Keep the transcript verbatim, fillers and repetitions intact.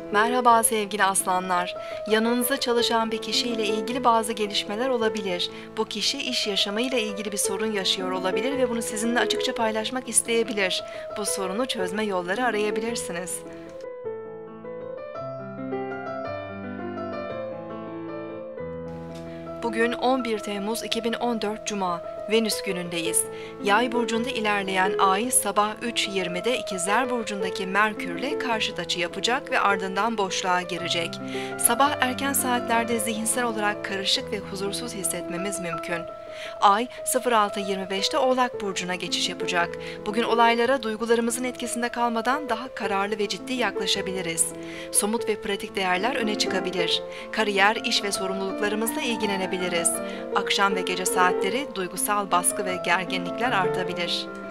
Merhaba sevgili aslanlar. Yanınızda çalışan bir kişiyle ilgili bazı gelişmeler olabilir. Bu kişi iş yaşamıyla ilgili bir sorun yaşıyor olabilir ve bunu sizinle açıkça paylaşmak isteyebilir. Bu sorunu çözme yolları arayabilirsiniz. Bugün on bir Temmuz iki bin on dört Cuma, Venüs günündeyiz. Yay burcunda ilerleyen Ay sabah üç yirmide İkizler burcundaki Merkürle karşıt açı yapacak ve ardından boşluğa girecek. Sabah erken saatlerde zihinsel olarak karışık ve huzursuz hissetmemiz mümkün. Ay sıfır altı yirmi beşte Oğlak burcuna geçiş yapacak. Bugün olaylara duygularımızın etkisinde kalmadan daha kararlı ve ciddi yaklaşabiliriz. Somut ve pratik değerler öne çıkabilir. Kariyer, iş ve sorumluluklarımızla ilgilenebiliriz. Akşam ve gece saatleri duygusal baskı ve gerginlikler artabilir.